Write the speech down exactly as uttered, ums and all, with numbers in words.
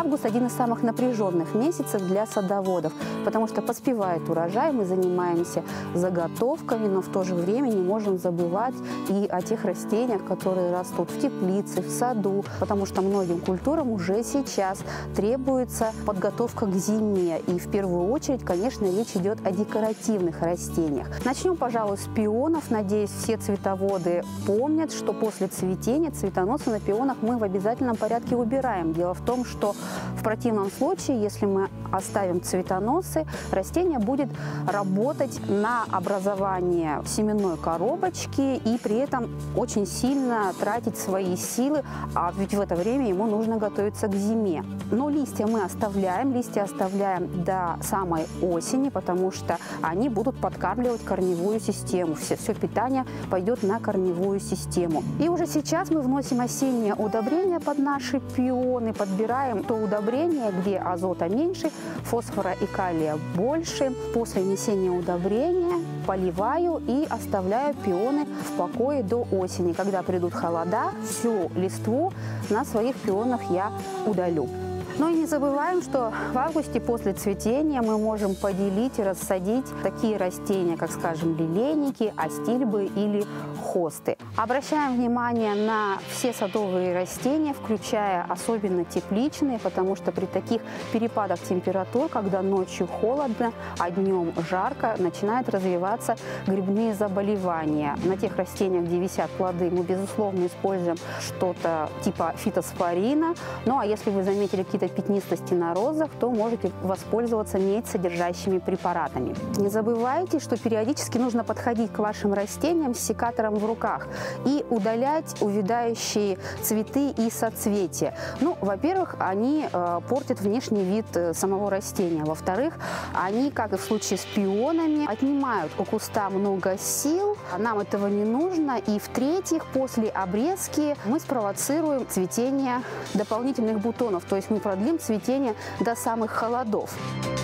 Август – один из самых напряженных месяцев для садоводов, потому что поспевает урожай, мы занимаемся заготовками, но в то же время не можем забывать и о тех растениях, которые растут в теплице, в саду, потому что многим культурам уже сейчас требуется подготовка к зиме. И в первую очередь, конечно, речь идет о декоративных растениях. Начнем, пожалуй, с пионов. Надеюсь, все цветоводы помнят, что после цветения цветоносы на пионах мы в обязательном порядке убираем. Дело в том, что в противном случае, если мы оставим цветоносы, растение будет работать на образование семенной коробочки и при этом очень сильно тратить свои силы, а ведь в это время ему нужно готовиться к зиме. Но листья мы оставляем, листья оставляем до самой осени, потому что они будут подкармливать корневую систему. Все, все питание пойдет на корневую систему. И уже сейчас мы вносим осеннее удобрение под наши пионы, подбираем то удобрение, где азота меньше, фосфора и калия больше. После внесения удобрения поливаю и оставляю пионы в покое до осени. Когда придут холода, всю листву на своих пионах я удалю. Но и не забываем, что в августе после цветения мы можем поделить и рассадить такие растения, как, скажем, лилейники, астильбы или хосты. Обращаем внимание на все садовые растения, включая особенно тепличные, потому что при таких перепадах температур, когда ночью холодно, а днем жарко, начинают развиваться грибные заболевания. На тех растениях, где висят плоды, мы, безусловно, используем что-то типа фитоспорина. Ну а если вы заметили какие-то пятнистости на розах, то можете воспользоваться медь содержащими препаратами. Не забывайте, что периодически нужно подходить к вашим растениям с секатором в руках и удалять увядающие цветы и соцветия. Ну, во-первых, они э, портят внешний вид самого растения. Во-вторых, они, как и в случае с пионами, отнимают у куста много сил, нам этого не нужно. И в-третьих, после обрезки мы спровоцируем цветение дополнительных бутонов, то есть мы продлим цветение до самых холодов.